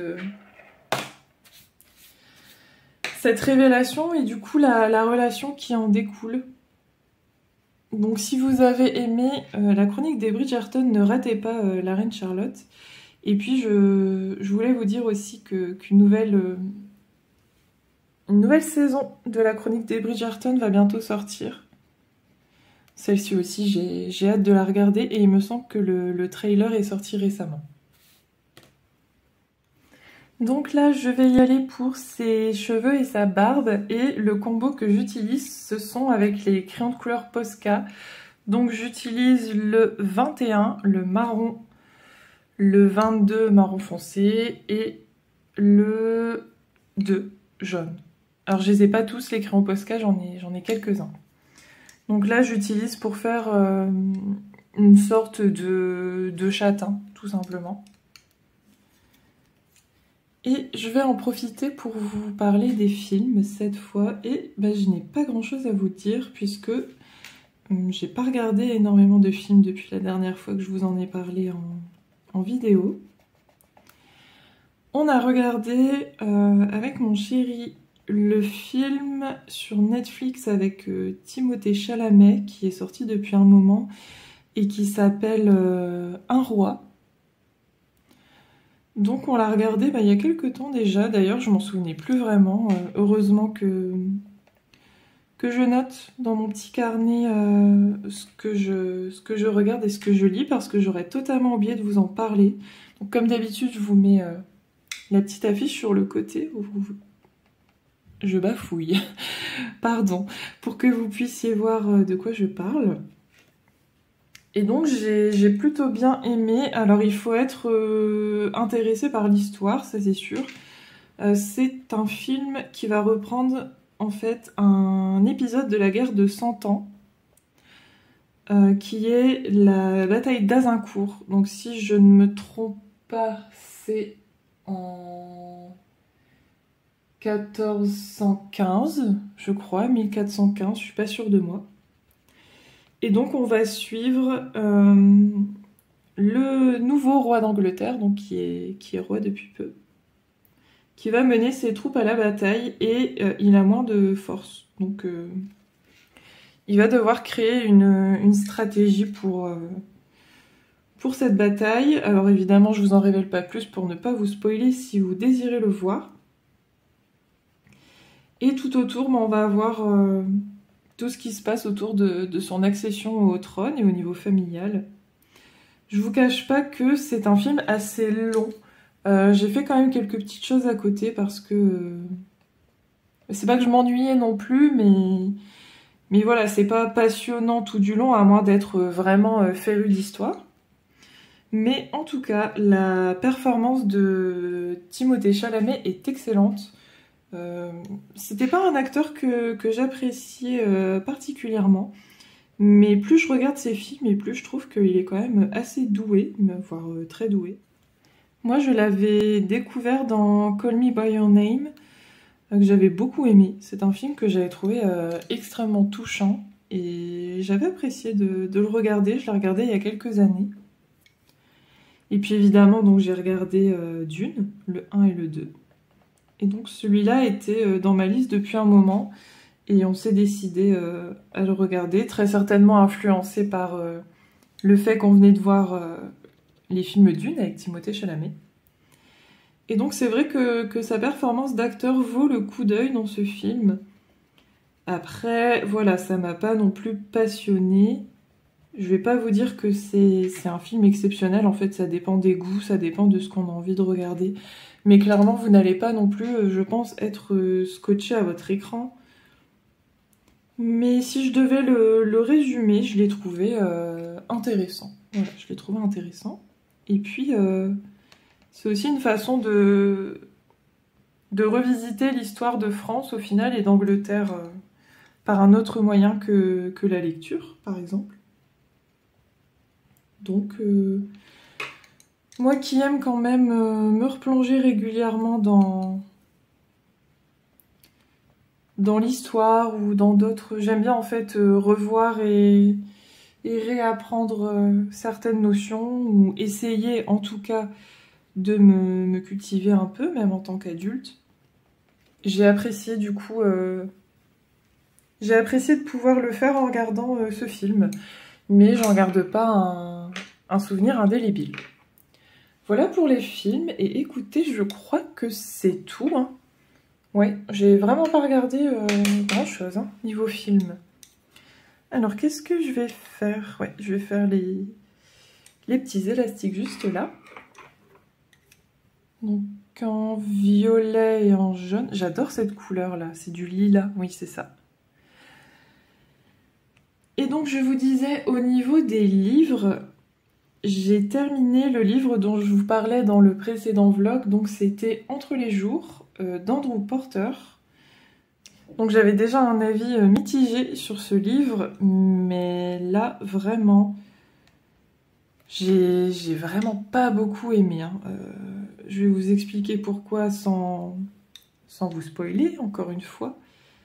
S1: révélation et du coup la relation qui en découle. Donc si vous avez aimé la chronique des Bridgerton, ne ratez pas la reine Charlotte. Et puis je voulais vous dire aussi qu'une nouvelle saison de la chronique des Bridgerton va bientôt sortir. Celle-ci aussi, j'ai hâte de la regarder et il me semble que le trailer est sorti récemment. Donc là, je vais y aller pour ses cheveux et sa barbe. Et le combo que j'utilise, ce sont avec les crayons de couleur Posca. Donc j'utilise le 21, le marron, le 22 marron foncé et le 2, jaune. Alors je les ai pas tous, les crayons Posca, j'en ai quelques-uns. Donc là j'utilise pour faire une sorte de châtain, tout simplement. Et je vais en profiter pour vous parler des films cette fois. Et je n'ai pas grand chose à vous dire puisque j'ai pas regardé énormément de films depuis la dernière fois que je vous en ai parlé en vidéo. On a regardé avec mon chéri le film sur Netflix avec Timothée Chalamet qui est sorti depuis un moment et qui s'appelle Un roi. Donc on l'a regardé il y a quelques temps déjà, d'ailleurs je m'en souvenais plus vraiment. Heureusement que je note dans mon petit carnet ce que je regarde et ce que je lis parce que j'aurais totalement oublié de vous en parler. Donc comme d'habitude je vous mets la petite affiche sur le côté où je bafouille, pardon, pour que vous puissiez voir de quoi je parle. Et donc j'ai plutôt bien aimé. Alors il faut être intéressé par l'histoire, ça c'est sûr. C'est un film qui va reprendre en fait un épisode de la guerre de 100 ans, qui est la bataille d'Azincourt. Donc si je ne me trompe pas, c'est en 1415, je crois, 1415, je suis pas sûre de moi. Et donc on va suivre le nouveau roi d'Angleterre, donc qui est roi depuis peu, qui va mener ses troupes à la bataille et il a moins de force. Donc il va devoir créer une stratégie pour cette bataille. Alors évidemment je vous en révèle pas plus pour ne pas vous spoiler si vous désirez le voir. Et tout autour on va avoir tout ce qui se passe autour de son accession au trône et au niveau familial. Je vous cache pas que c'est un film assez long. J'ai fait quand même quelques petites choses à côté parce que c'est pas que je m'ennuyais non plus, mais voilà, c'est pas passionnant tout du long à moins d'être vraiment féru d'histoire. Mais en tout cas, la performance de Timothée Chalamet est excellente. C'était pas un acteur que j'appréciais particulièrement, mais plus je regarde ses films et plus je trouve qu'il est quand même assez doué, voire très doué. Moi je l'avais découvert dans Call Me By Your Name, que j'avais beaucoup aimé. C'est un film que j'avais trouvé extrêmement touchant et j'avais apprécié de le regarder. Je l'ai regardé il y a quelques années. Et puis évidemment donc j'ai regardé Dune, le 1 et le 2. Et donc celui-là était dans ma liste depuis un moment et on s'est décidé à le regarder, très certainement influencé par le fait qu'on venait de voir les films Dune avec Timothée Chalamet. Et donc c'est vrai que sa performance d'acteur vaut le coup d'œil dans ce film. Après, voilà, ça m'a pas non plus passionnée. Je vais pas vous dire que c'est un film exceptionnel, en fait ça dépend des goûts, ça dépend de ce qu'on a envie de regarder. Mais clairement, vous n'allez pas non plus, je pense, être scotché à votre écran. Mais si je devais le résumer, je l'ai trouvé intéressant. Voilà, je l'ai trouvé intéressant. Et puis, c'est aussi une façon de revisiter l'histoire de France, au final, et d'Angleterre par un autre moyen que la lecture, par exemple. Donc... moi qui aime quand même me replonger régulièrement dans l'histoire ou dans d'autres... J'aime bien en fait revoir et réapprendre certaines notions ou essayer en tout cas de me cultiver un peu, même en tant qu'adulte. J'ai apprécié du coup... j'ai apprécié de pouvoir le faire en regardant ce film, mais j'en garde pas un souvenir indélébile. Voilà pour les films, et écoutez, je crois que c'est tout. Hein. Ouais, j'ai vraiment pas regardé grand chose niveau film. Alors, qu'est-ce que je vais faire? Ouais, je vais faire les petits élastiques juste là. Donc, en violet et en jaune. J'adore cette couleur-là, c'est du lilas. Oui, c'est ça. Et donc, je vous disais, au niveau des livres... j'ai terminé le livre dont je vous parlais dans le précédent vlog, donc c'était Entre les jours d'Andrew Porter. Donc j'avais déjà un avis mitigé sur ce livre, mais là vraiment, j'ai vraiment pas beaucoup aimé. Hein. Je vais vous expliquer pourquoi sans vous spoiler, encore une fois.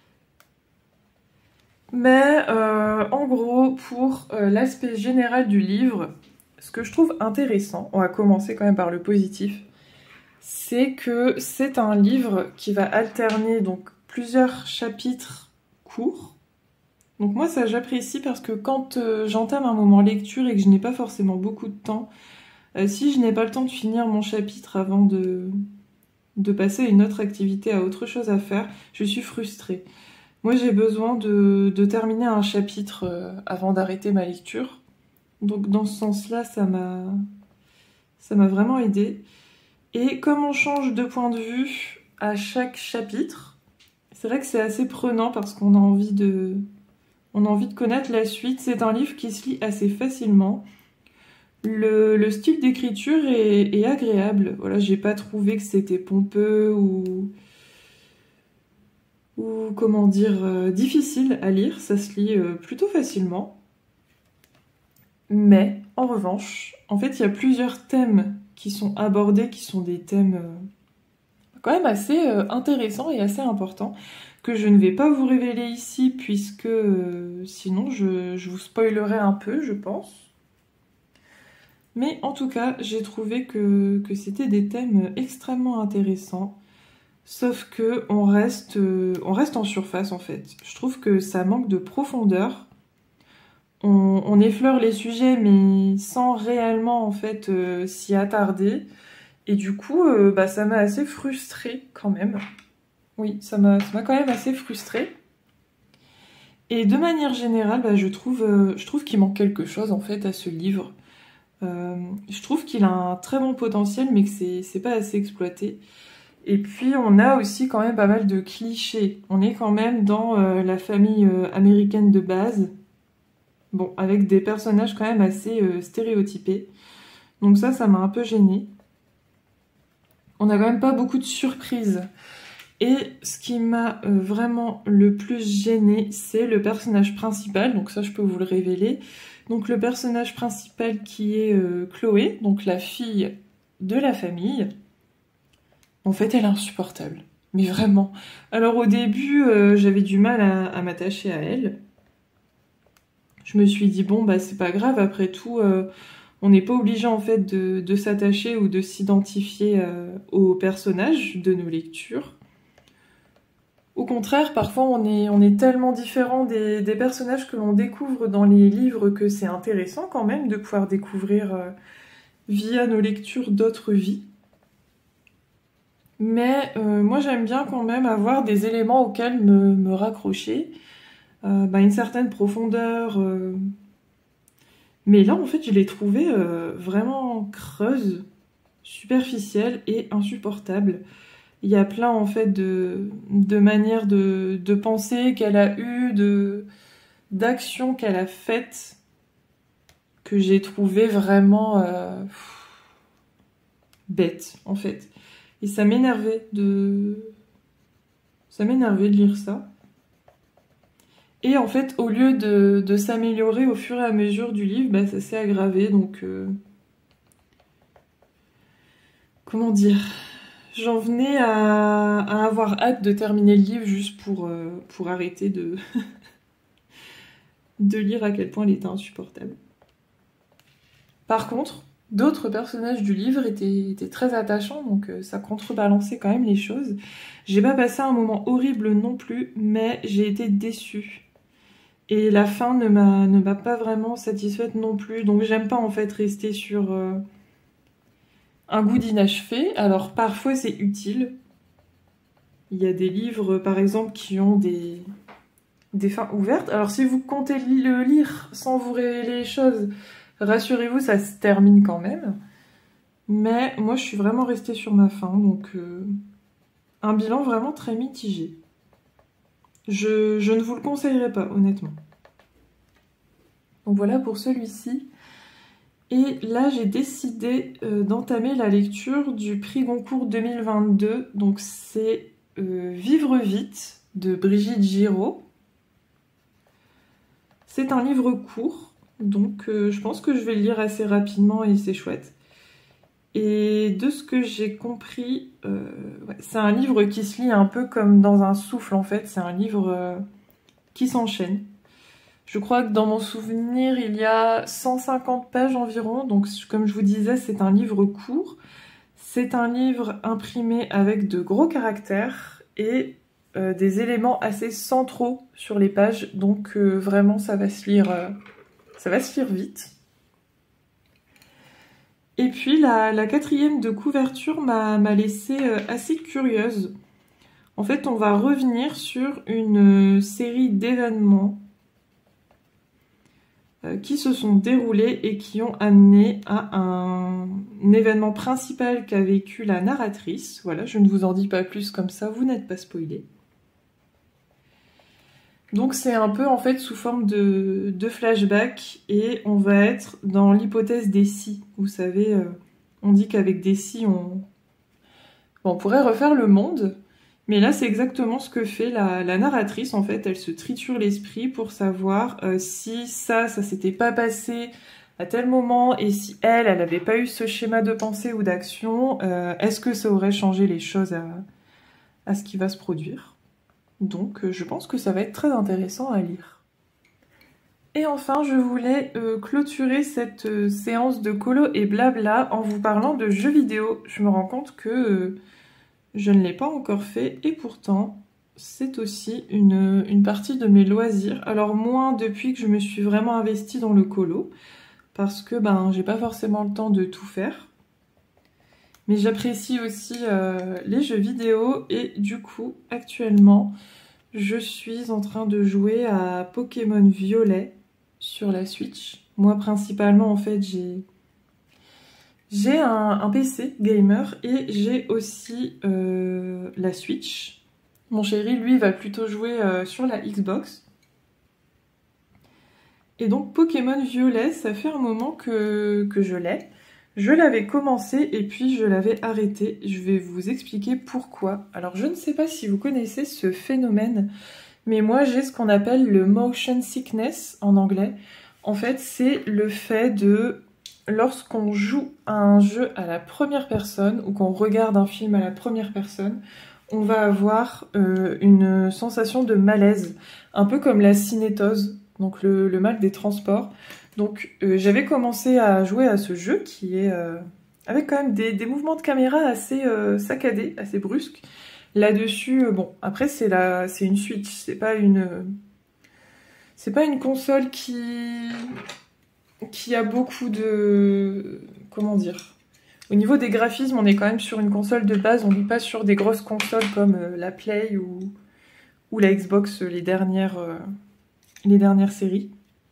S1: Mais en gros, pour l'aspect général du livre, ce que je trouve intéressant, on va commencer quand même par le positif, c'est que c'est un livre qui va alterner donc plusieurs chapitres courts. Donc moi ça j'apprécie parce que quand j'entame un moment lecture et que je n'ai pas forcément beaucoup de temps, si je n'ai pas le temps de finir mon chapitre avant de passer à une autre activité, à autre chose à faire, je suis frustrée. Moi j'ai besoin de terminer un chapitre avant d'arrêter ma lecture. Donc dans ce sens-là, ça m'a vraiment aidée. Et comme on change de point de vue à chaque chapitre, c'est vrai que c'est assez prenant parce qu'on a envie de connaître la suite. C'est un livre qui se lit assez facilement. Le style d'écriture est agréable. Voilà, j'ai pas trouvé que c'était pompeux ou comment dire, difficile à lire. Ça se lit plutôt facilement. Mais, en revanche, en fait, il y a plusieurs thèmes qui sont abordés, qui sont des thèmes quand même assez intéressants et assez importants, que je ne vais pas vous révéler ici, puisque sinon je vous spoilerai un peu, je pense. Mais en tout cas, j'ai trouvé que c'était des thèmes extrêmement intéressants, sauf que on reste en surface, en fait. Je trouve que ça manque de profondeur. On effleure les sujets, mais sans réellement en fait s'y attarder. Et du coup, bah, ça m'a assez frustrée quand même. Oui, ça m'a quand même assez frustrée. Et de manière générale, bah, je trouve qu'il manque quelque chose en fait à ce livre. Je trouve qu'il a un très bon potentiel, mais que c'est pas assez exploité. Et puis on a aussi quand même pas mal de clichés. On est quand même dans la famille américaine de base. Bon, avec des personnages quand même assez stéréotypés. Donc ça m'a un peu gênée. On n'a quand même pas beaucoup de surprises. Et ce qui m'a vraiment le plus gênée, c'est le personnage principal. Donc ça, je peux vous le révéler. Donc le personnage principal qui est Chloé, donc la fille de la famille. En fait, elle est insupportable. Mais vraiment. Alors au début, j'avais du mal à m'attacher à elle. Je me suis dit, bon, bah c'est pas grave, après tout, on n'est pas obligé en fait de s'attacher ou de s'identifier aux personnages de nos lectures. Au contraire, parfois on est tellement différent des personnages que l'on découvre dans les livres que c'est intéressant quand même de pouvoir découvrir via nos lectures d'autres vies. Mais moi j'aime bien quand même avoir des éléments auxquels me raccrocher. Une certaine profondeur. Mais là, en fait, je l'ai trouvée vraiment creuse, superficielle et insupportable. Il y a plein, en fait, de manières de penser qu'elle a eues, d'actions qu'elle a faites, que j'ai trouvées vraiment bêtes, en fait. Et ça m'énervait de lire ça. Et en fait, au lieu de s'améliorer au fur et à mesure du livre, bah, ça s'est aggravé. Donc, comment dire, j'en venais à avoir hâte de terminer le livre juste pour arrêter de lire à quel point il était insupportable. Par contre, d'autres personnages du livre étaient très attachants, donc ça contrebalançait quand même les choses. J'ai pas passé un moment horrible non plus, mais j'ai été déçue. Et la fin ne m'a pas vraiment satisfaite non plus. Donc j'aime pas en fait rester sur un goût d'inachevé. Alors parfois c'est utile. Il y a des livres par exemple qui ont des fins ouvertes. Alors si vous comptez le lire sans vous révéler les choses, rassurez-vous, ça se termine quand même. Mais moi je suis vraiment restée sur ma fin. Donc un bilan vraiment très mitigé. Je ne vous le conseillerais pas, honnêtement. Donc voilà pour celui-ci. Et là, j'ai décidé d'entamer la lecture du prix Goncourt 2022. Donc c'est Vivre vite de Brigitte Giraud. C'est un livre court, donc je pense que je vais le lire assez rapidement et c'est chouette. Et de ce que j'ai compris, ouais, c'est un livre qui se lit un peu comme dans un souffle en fait. C'est un livre qui s'enchaîne. Je crois que dans mon souvenir, il y a 150 pages environ. Donc comme je vous disais, c'est un livre court. C'est un livre imprimé avec de gros caractères et des éléments assez centraux sur les pages. Donc vraiment, ça va se lire vite. Et puis la 4e de couverture m'a laissée assez curieuse. En fait, on va revenir sur une série d'événements qui se sont déroulés et qui ont amené à un événement principal qu'a vécu la narratrice. Voilà, je ne vous en dis pas plus comme ça, vous n'êtes pas spoilés. Donc c'est un peu en fait sous forme de flashback et on va être dans l'hypothèse des si. Vous savez, on dit qu'avec des si on pourrait refaire le monde, mais là c'est exactement ce que fait la narratrice en fait. Elle se triture l'esprit pour savoir si ça s'était pas passé à tel moment et si elle n'avait pas eu ce schéma de pensée ou d'action, est-ce que ça aurait changé les choses à ce qui va se produire. Donc je pense que ça va être très intéressant à lire. Et enfin, je voulais clôturer cette séance de colo et blabla en vous parlant de jeux vidéo. Je me rends compte que je ne l'ai pas encore fait et pourtant c'est aussi une partie de mes loisirs. Alors moins depuis que je me suis vraiment investie dans le colo, parce que j'ai pas forcément le temps de tout faire. Mais j'apprécie aussi les jeux vidéo et du coup, actuellement, je suis en train de jouer à Pokémon Violet sur la Switch. Moi, principalement, en fait, j'ai un PC gamer et j'ai aussi la Switch. Mon chéri, lui, va plutôt jouer sur la Xbox. Et donc, Pokémon Violet, ça fait un moment que je l'ai. Je l'avais commencé et puis je l'avais arrêté. Je vais vous expliquer pourquoi. Alors je ne sais pas si vous connaissez ce phénomène, mais moi j'ai ce qu'on appelle le motion sickness en anglais. En fait, c'est le fait de, lorsqu'on joue à un jeu à la première personne ou qu'on regarde un film à la première personne, on va avoir une sensation de malaise, un peu comme la cinétose, donc le mal des transports. Donc j'avais commencé à jouer à ce jeu qui est avec quand même des mouvements de caméra assez saccadés, assez brusques. Là-dessus, bon, après c'est une Switch, c'est pas une console qui a beaucoup de... comment dire? Au niveau des graphismes, on est quand même sur une console de base, on n'est pas sur des grosses consoles comme la Play ou la Xbox, les dernières séries.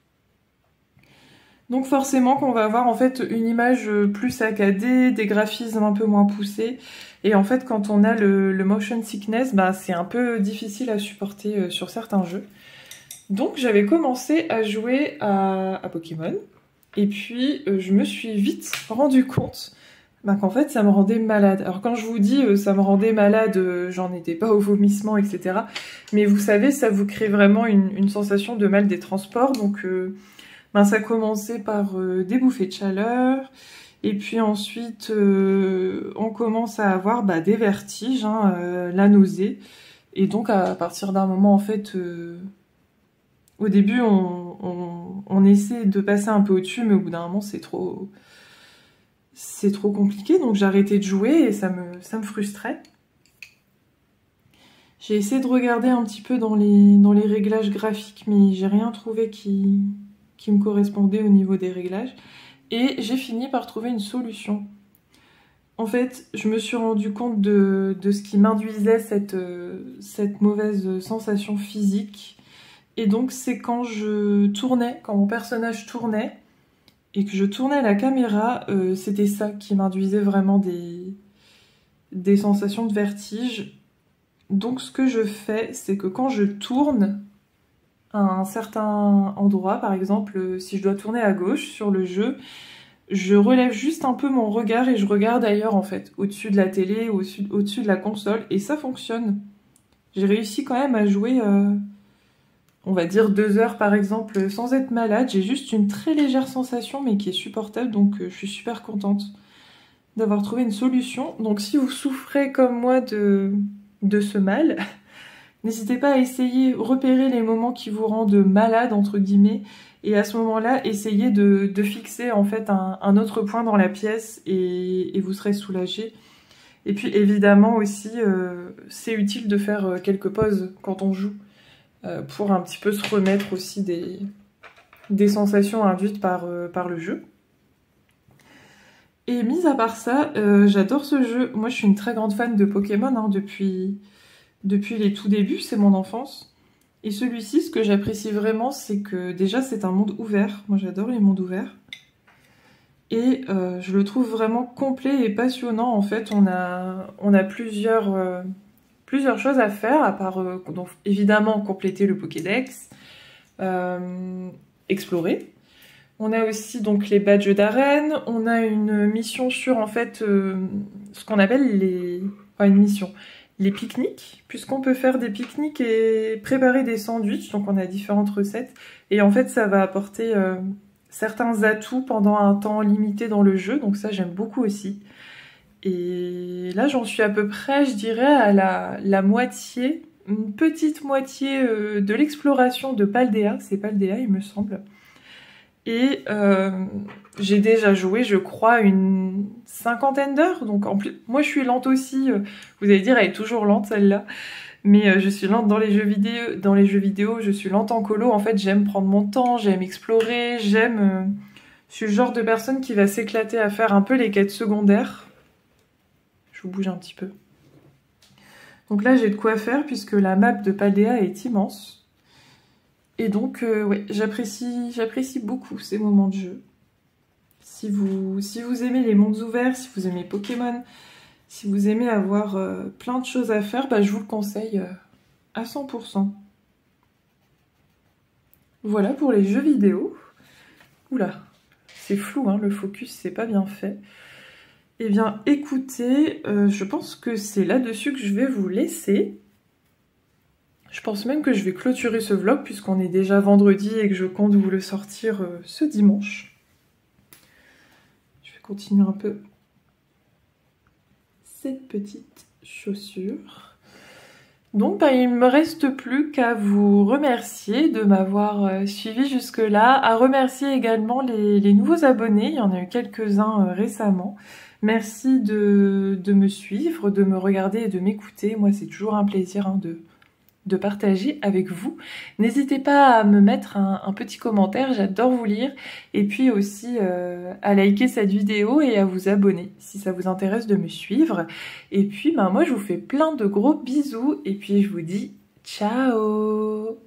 S1: Donc forcément qu'on va avoir en fait une image plus saccadée, des graphismes un peu moins poussés. Et en fait quand on a le motion sickness, c'est un peu difficile à supporter sur certains jeux. Donc j'avais commencé à jouer à Pokémon. Et puis je me suis vite rendu compte qu'en fait ça me rendait malade. Alors quand je vous dis ça me rendait malade, j'en étais pas au vomissement, etc. Mais vous savez, ça vous crée vraiment une sensation de mal des transports. Donc ça commençait par des bouffées de chaleur, et puis ensuite on commence à avoir des vertiges, la nausée, et donc à partir d'un moment en fait, au début on essaie de passer un peu au-dessus, mais au bout d'un moment c'est trop compliqué, donc j'ai arrêté de jouer et ça me frustrait. J'ai essayé de regarder un petit peu dans les réglages graphiques, mais j'ai rien trouvé qui me correspondait au niveau des réglages. Et j'ai fini par trouver une solution. En fait, je me suis rendu compte de ce qui m'induisait cette mauvaise sensation physique. Et donc c'est quand mon personnage tournait, et que je tournais la caméra, c'était ça qui m'induisait vraiment des sensations de vertige. Donc ce que je fais, c'est que quand je tourne à un certain endroit, par exemple si je dois tourner à gauche sur le jeu, je relève juste un peu mon regard et je regarde ailleurs en fait, au-dessus de la télé, au-dessus de la console, et ça fonctionne. J'ai réussi quand même à jouer, on va dire 2 heures par exemple, sans être malade. J'ai juste une très légère sensation mais qui est supportable, donc je suis super contente d'avoir trouvé une solution. Donc si vous souffrez comme moi de ce mal, n'hésitez pas à essayer, repérer les moments qui vous rendent malade, entre guillemets, et à ce moment-là, essayez de fixer en fait un autre point dans la pièce et vous serez soulagé. Et puis évidemment aussi, c'est utile de faire quelques pauses quand on joue, pour un petit peu se remettre aussi des sensations induites par le jeu. Et mis à part ça, j'adore ce jeu. Moi je suis une très grande fan de Pokémon, hein, depuis les tout débuts, c'est mon enfance. Et celui-ci, ce que j'apprécie vraiment, c'est que déjà c'est un monde ouvert. Moi j'adore les mondes ouverts. Et je le trouve vraiment complet et passionnant. En fait, on a plusieurs choses à faire, à part donc, évidemment compléter le Pokédex, explorer. On a aussi donc les badges d'arène. On a une mission sur en fait ce qu'on appelle enfin, une mission. Les pique-niques, puisqu'on peut faire des pique-niques et préparer des sandwichs, donc on a différentes recettes, et en fait ça va apporter certains atouts pendant un temps limité dans le jeu, donc ça j'aime beaucoup aussi. Et là j'en suis à peu près, je dirais, à la moitié, une petite moitié de l'exploration de Paldea, c'est Paldea il me semble. Et j'ai déjà joué, je crois, une 50aine d'heures. Donc en plus, moi je suis lente aussi. Vous allez dire, elle est toujours lente celle-là. Mais je suis lente dans les jeux vidéo. Je suis lente en colo. En fait, j'aime prendre mon temps, j'aime explorer, j'aime... je suis le genre de personne qui va s'éclater à faire un peu les quêtes secondaires. Je vous bouge un petit peu. Donc là, j'ai de quoi faire puisque la map de Paldea est immense. Et donc, ouais, j'apprécie beaucoup ces moments de jeu. Si vous aimez les mondes ouverts, si vous aimez Pokémon, si vous aimez avoir plein de choses à faire, bah, je vous le conseille à 100%. Voilà pour les jeux vidéo. Oula, c'est flou, hein, le focus, c'est pas bien fait. Eh bien, écoutez, je pense que c'est là-dessus que je vais vous laisser. Je pense même que je vais clôturer ce vlog puisqu'on est déjà vendredi et que je compte vous le sortir ce dimanche. Je vais continuer un peu cette petite chaussure. Donc bah, il ne me reste plus qu'à vous remercier de m'avoir suivi jusque-là, à remercier également les nouveaux abonnés, il y en a eu quelques-uns récemment. Merci de me suivre, de me regarder et de m'écouter. Moi c'est toujours un plaisir hein, de partager avec vous. N'hésitez pas à me mettre un petit commentaire, j'adore vous lire, et puis aussi à liker cette vidéo et à vous abonner si ça vous intéresse de me suivre. Et puis moi je vous fais plein de gros bisous et puis je vous dis ciao.